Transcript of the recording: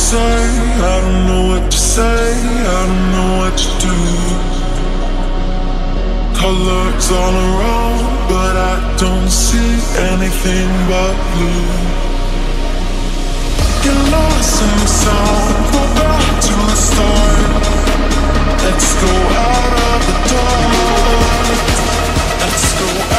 say, I don't know what to say, I don't know what to do. Colors all around, but I don't see anything but blue. Get lost in the sound, go back to the start. Let's go out of the dark. Let's go out.